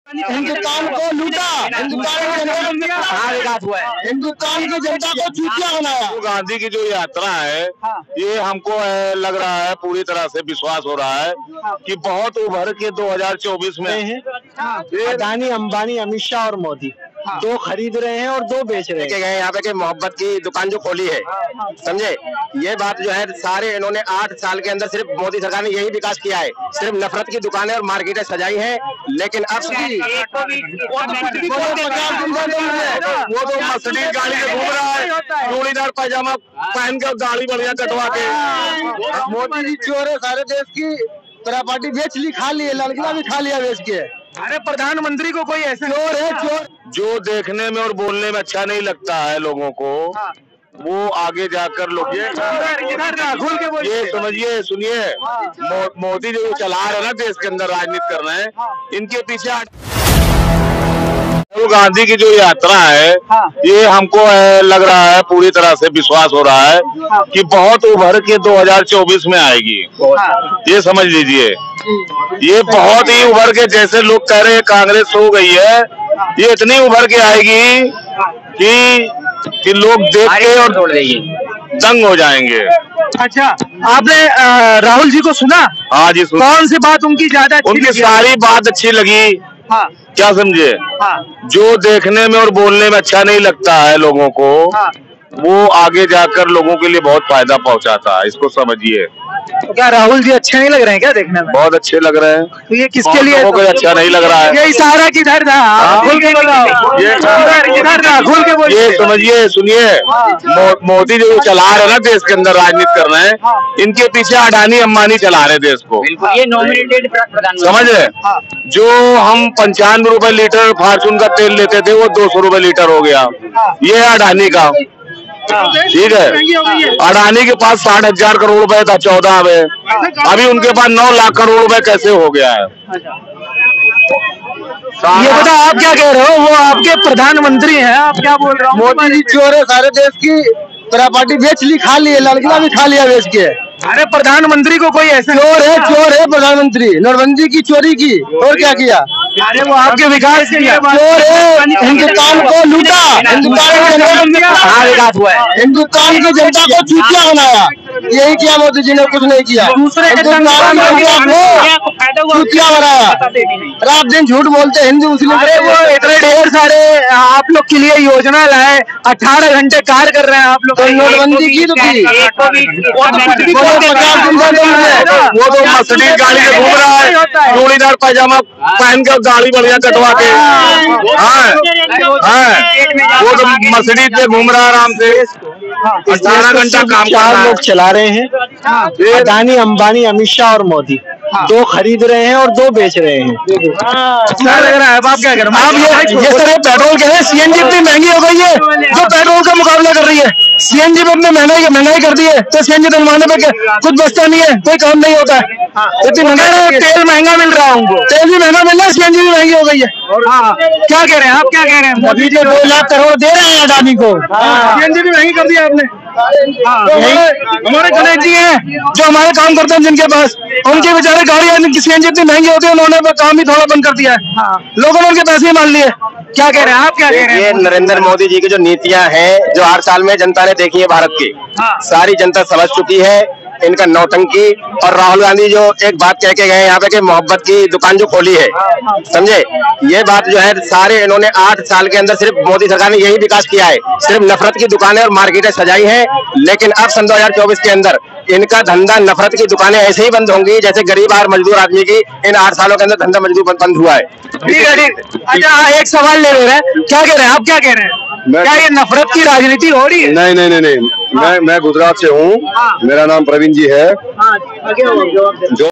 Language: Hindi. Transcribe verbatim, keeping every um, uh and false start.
हिंदुस्तान को लूटा, हिंदुस्तान की जनता कहाँ विकास हुआ है, हिंदुस्तान की जनता को चूतिया बनाया। गांधी की जो यात्रा है ये हमको लग रहा है पूरी तरह से विश्वास हो रहा है कि बहुत उभर के दो हज़ार चौबीस में अदानी, अंबानी, अमित शाह और मोदी दो खरीद रहे हैं और दो बेच रहे हैं। यहाँ पे के मोहब्बत की दुकान जो खोली है, समझे, ये बात जो है सारे इन्होंने आठ साल के अंदर सिर्फ मोदी सरकार ने यही विकास किया है। सिर्फ नफरत की दुकानें और मार्केटें सजाई हैं, लेकिन अब वो तो मर्सिडीज गाड़ी से घूम रहा है, चूड़ीदार पैजामा पहन कर दाढ़ी बढ़िया कटवा के। मोदी जी चोर है, सारे देश की प्रॉपर्टी बेच ली, खा लिए, लड़कियां भी खा लिया बेच के। अरे प्रधानमंत्री को कोई ऐसा चोर है, चोर जो देखने में और बोलने में अच्छा नहीं लगता है लोगों को, वो आगे जाकर लोग ये राहुल के बोल ये समझिए, सुनिए, मो, मोदी जो चला रहे हैं ना देश के अंदर राजनीति कर रहे हैं, इनके पीछे राहुल गांधी की जो यात्रा है ये हमको लग रहा है पूरी तरह से विश्वास हो रहा है कि बहुत उभर के दो हज़ार चौबीस में आएगी। ये समझ लीजिए, ये बहुत ही उभर के, जैसे लोग कह रहे हैं कांग्रेस हो गई है, ये इतनी उभर के आएगी कि कि लोग देख के और दंग हो जाएंगे। अच्छा, आपने राहुल जी को सुना? हाँ जी, सुना। कौन सी बात उनकी ज्यादा? उनकी सारी बात अच्छी लगी। हाँ। क्या समझे? हाँ। जो देखने में और बोलने में अच्छा नहीं लगता है लोगों को, हाँ। वो आगे जाकर लोगों के लिए बहुत फायदा पहुंचाता है, इसको समझिए। तो क्या राहुल जी अच्छे नहीं लग रहे हैं क्या देखने में? बहुत अच्छे लग रहे हैं। तो ये किसके लिए? कोई अच्छा नहीं लग रहा है। ये इशारा किधर था? खुल के बताओ। ये किधर था? खुल के बोलिए। ये समझिए, सुनिए, मो, मोदी जो चला रहे हैं ना देश के अंदर राजनीति कर रहे हैं, इनके पीछे अडानी अंबानी चला रहे देश को। ये नॉमिनेटेड प्रधानमंत्री, समझ रहे? जो हम पंचानवे रुपए लीटर फॉर्चून का तेल लेते थे वो दो सौ रुपए लीटर हो गया। ये है अडानी का, ठीक है। अडानी के पास साठ हजार करोड़ रुपए था चौदह में, अभी उनके पास नौ लाख करोड़ रुपए कैसे हो गया है? ये बता, आप क्या कह रहे हो? वो आपके प्रधानमंत्री हैं, आप क्या बोल रहे हो? मोदी जी चोर है, सारे देश की प्रॉपर्टी बेच ली, खा लिए, लड़कियां भी खा लिया बेच के। अरे प्रधानमंत्री को कोई ऐसा? चोर है, चोर है प्रधानमंत्री, नोटबंदी की चोरी की और क्या किया? अरे वो आपके विकास के लिए चोर है, हिंदुस्तान को लूटा, हिंदुस्तान की जनता कहाँ विकास हुआ है, हिंदुस्तान की जनता को चूतिया बनाया। यही किया मोदी जी ने, कुछ नहीं किया। दूसरे हिंदुस्तान की जनता को चूतिया बनाया, रात दिन झूठ बोलते, हिंदू मुस्लिम। अरे वो इतने ढेर सारे आप लोग के लिए योजना लाए, अठारह घंटे कार्य कर रहे हैं आप लोग। नोटबंदी की तो की, वो तो मर्सिडीज गाड़ी से घूम रहा है, चूड़ीदार पैजामा पहन कर दाढ़ी बढ़िया कटवा के। हाँ, हाँ, वो तो मर्सिडीज से घूम रहा है आराम से, अठारह घंटा काम कर रहा है। लोग चला रहे हैं, अदानी, अंबानी, अमित शाह और मोदी दो खरीद रहे हैं और दो बेच रहे हैं। क्या लग रहा है? अब आप क्या कर रहे हैं? आप ये ये सर ये पेट्रोल कह रहे हैं, सीएनजी इतनी महंगी हो गई है जो पेट्रोल का मुकाबला कर रही है। सीएनजी पे अपने महंगाई महंगाई कर दी है, तो सीएनजी डलवाने पे कुछ बचता नहीं है, कोई काम नहीं होता है। इतनी महंगाई, तेल महंगा मिल रहा है उनको, तेल भी महंगा मिल रहा है, सीएनजी भी महंगी हो गई है। क्या कह रहे हैं आप? क्या कह रहे हैं? मोदी जी दो लाख करोड़ दे रहे हैं अडानी को, सीएनजी भी महंगी कर दिया आपने। हमारे गणेश जी हैं जो हमारे काम करते हैं जिनके पास, उनके बेचारे गाड़ी सीएनजी इतनी महंगी होती है, उन्होंने काम ही थोड़ा बंद कर दिया है, लोगों ने उनके पैसे ही मान लिए। क्या कह रहे हैं आप? क्या कह रहे हैं? ये नरेंद्र मोदी जी की जो नीतियां हैं, जो आठ साल में जनता ने देखी है भारत की, सारी जनता समझ चुकी है इनका नौटंकी। और राहुल गांधी जो एक बात कह के गए यहाँ पे कि मोहब्बत की दुकान जो खोली है, समझे, ये बात जो है सारे इन्होंने आठ साल के अंदर सिर्फ मोदी सरकार ने यही विकास किया है। सिर्फ नफरत की दुकानें और मार्केटें सजाई हैं, लेकिन अब सन दो हज़ार चौबीस के अंदर इनका धंधा, नफरत की दुकानें ऐसे ही बंद होंगी जैसे गरीब और मजदूर आदमी की इन आठ सालों के अंदर धंधा मजदूर बंद हुआ है। ठीक है, ठीक। अच्छा, एक सवाल ले रहे हैं, क्या कह रहे हैं आप? क्या कह रहे हैं? क्या ये नफरत की राजनीति हो रही है? नहीं नहीं नहीं नहीं, मैं मैं गुजरात से हूँ, मेरा नाम प्रवीण जी है। हाँ, आगे हो, जो